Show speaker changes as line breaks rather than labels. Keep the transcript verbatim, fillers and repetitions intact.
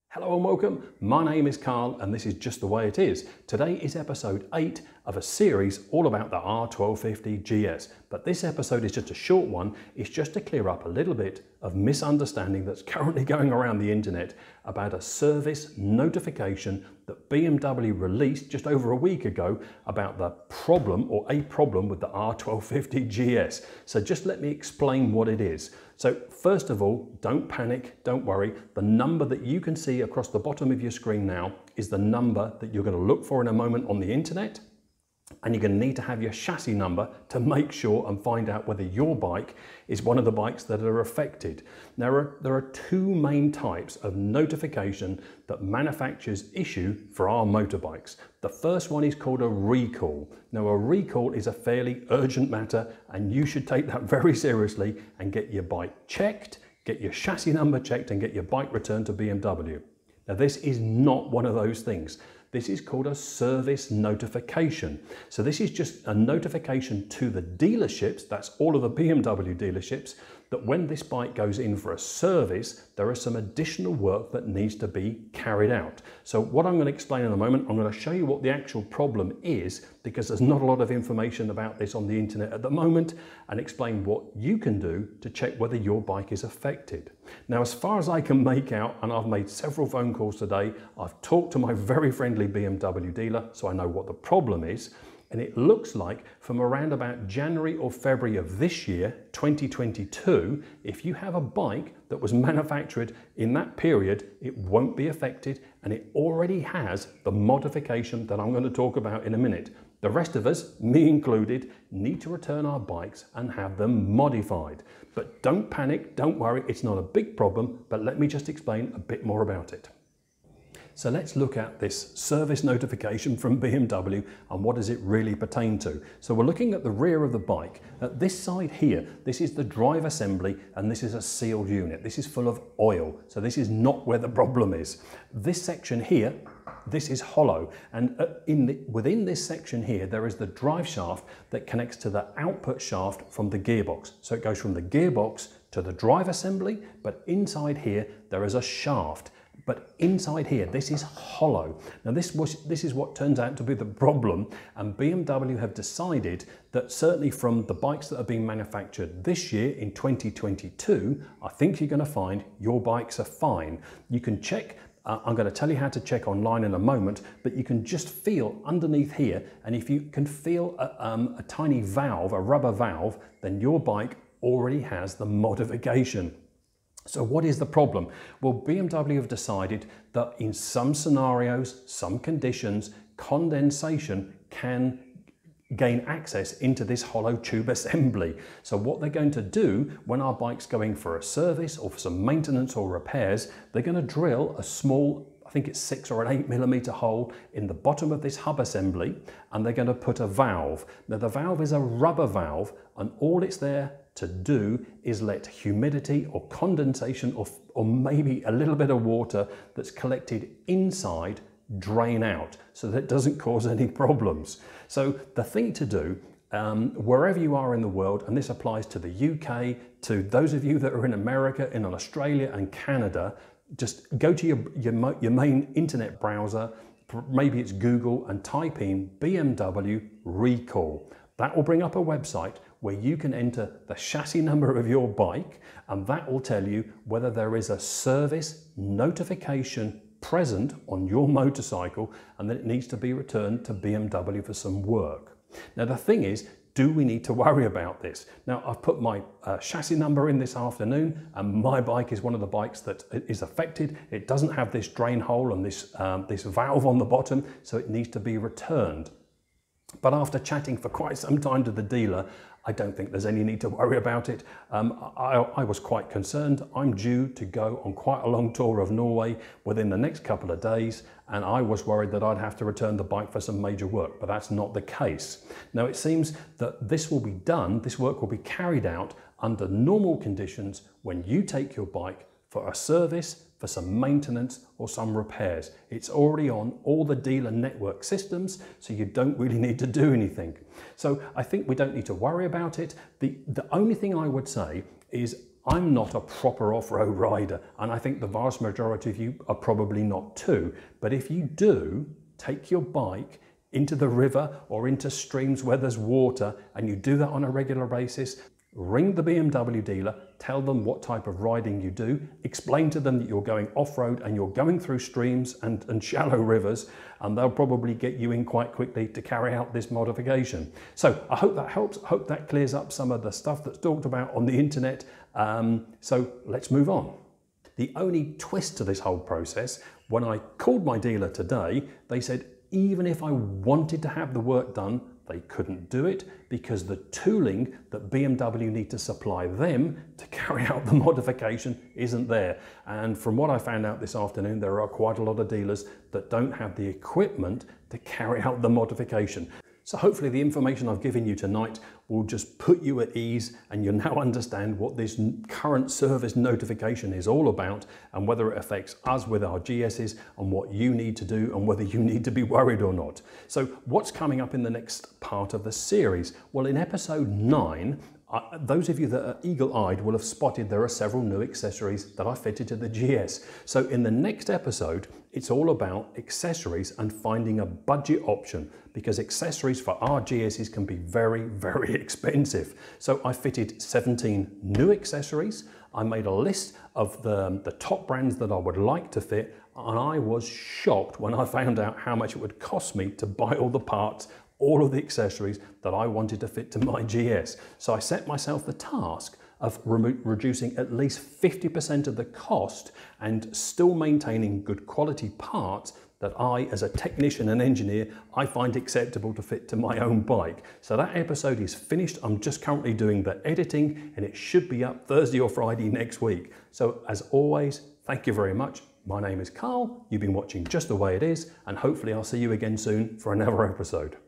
Hello and welcome. My name is Carl and this is Just the Way It Is. Today is episode eight of a series all about the R twelve fifty G S. But this episode is just a short one. It's just to clear up a little bit of misunderstanding that's currently going around the internet about a service notification that B M W released just over a week ago about the problem or a problem with the R twelve fifty G S. So just let me explain what it is. So first of all, don't panic, don't worry. The number that you can see across the bottom of your screen now is the number that you're going to look for in a moment on the internet. And you're going to need to have your chassis number to make sure and find out whether your bike is one of the bikes that are affected. Now, there are, there are two main types of notification that manufacturers issue for our motorbikes. The first one is called a recall. Now, a recall is a fairly urgent matter and you should take that very seriously and get your bike checked, get your chassis number checked and get your bike returned to B M W. Now, this is not one of those things. This is called a service notification. So this is just a notification to the dealerships, that's all of the B M W dealerships, that when this bike goes in for a service, there is some additional work that needs to be carried out. So what I'm going to explain in a moment, I'm going to show you what the actual problem is, because there's not a lot of information about this on the internet at the moment, and explain what you can do to check whether your bike is affected. Now, as far as I can make out, and I've made several phone calls today, I've talked to my very friendly B M W dealer, so I know what the problem is. And it looks like from around about January or February of this year, twenty twenty-two, if you have a bike that was manufactured in that period, it won't be affected and it already has the modification that I'm going to talk about in a minute. The rest of us, me included, need to return our bikes and have them modified. But don't panic, don't worry, it's not a big problem, but let me just explain a bit more about it. So let's look at this service notification from B M W and what does it really pertain to. So we're looking at the rear of the bike. At this side here, this is the drive assembly and this is a sealed unit. This is full of oil. So this is not where the problem is. This section here, this is hollow. And in the, within this section here, there is the drive shaft that connects to the output shaft from the gearbox. So it goes from the gearbox to the drive assembly, but inside here, there is a shaft. But inside here, this is hollow. Now this, was, this is what turns out to be the problem, and B M W have decided that certainly from the bikes that are being manufactured this year in twenty twenty-two, I think you're going to find your bikes are fine. You can check, uh, I'm going to tell you how to check online in a moment, but you can just feel underneath here, and if you can feel a, um, a tiny valve, a rubber valve, then your bike already has the modification. So what is the problem? Well, B M W have decided that in some scenarios, some conditions, condensation can gain access into this hollow tube assembly. So what they're going to do when our bike's going for a service or for some maintenance or repairs, they're going to drill a small, I think it's six or an eight millimeter hole in the bottom of this hub assembly, and they're going to put a valve. Now the valve is a rubber valve, and all it's there to do is let humidity or condensation or, or maybe a little bit of water that's collected inside drain out so that it doesn't cause any problems. So the thing to do, um, wherever you are in the world, and this applies to the U K, to those of you that are in America, in Australia and Canada, just go to your, your, your main internet browser, maybe it's Google, and type in B M W recall. That will bring up a website where you can enter the chassis number of your bike, and that will tell you whether there is a service notification present on your motorcycle and that it needs to be returned to B M W for some work. Now the thing is, do we need to worry about this? Now I've put my uh, chassis number in this afternoon, and my bike is one of the bikes that is affected. It doesn't have this drain hole and this, um, this valve on the bottom, so it needs to be returned. But after chatting for quite some time to the dealer, I don't think there's any need to worry about it. Um, I, I was quite concerned. I'm due to go on quite a long tour of Norway within the next couple of days, and I was worried that I'd have to return the bike for some major work, but that's not the case. Now it seems that this will be done, this work will be carried out under normal conditions when you take your bike for a service, for some maintenance or some repairs. It's already on all the dealer network systems, so you don't really need to do anything. So I think we don't need to worry about it. The, the only thing I would say is I'm not a proper off-road rider, and I think the vast majority of you are probably not too. But if you do, take your bike into the river or into streams where there's water, and you do that on a regular basis, ring the B M W dealer, tell them what type of riding you do, explain to them that you're going off-road and you're going through streams and, and shallow rivers, and they'll probably get you in quite quickly to carry out this modification. So I hope that helps. I hope that clears up some of the stuff that's talked about on the internet. Um, so let's move on. The only twist to this whole process, when I called my dealer today, they said even if I wanted to have the work done, they couldn't do it because the tooling that B M W need to supply them to carry out the modification isn't there. And from what I found out this afternoon, there are quite a lot of dealers that don't have the equipment to carry out the modification. So hopefully the information I've given you tonight will just put you at ease, and you now understand what this current service notification is all about and whether it affects us with our G Ss and what you need to do and whether you need to be worried or not. So what's coming up in the next part of the series? Well, in episode nine, Uh, those of you that are eagle-eyed will have spotted there are several new accessories that I fitted to the G S. So in the next episode, it's all about accessories and finding a budget option, because accessories for our G Ss can be very, very expensive. So I fitted seventeen new accessories. I made a list of the, the top brands that I would like to fit, and I was shocked when I found out how much it would cost me to buy all the parts, all of the accessories that I wanted to fit to my G S. So I set myself the task of re reducing at least fifty percent of the cost and still maintaining good quality parts that I, as a technician and engineer, I find acceptable to fit to my own bike. So that episode is finished. I'm just currently doing the editing, and it should be up Thursday or Friday next week. So as always, thank you very much. My name is Carl. You've been watching Just the Way It Is, and hopefully I'll see you again soon for another episode.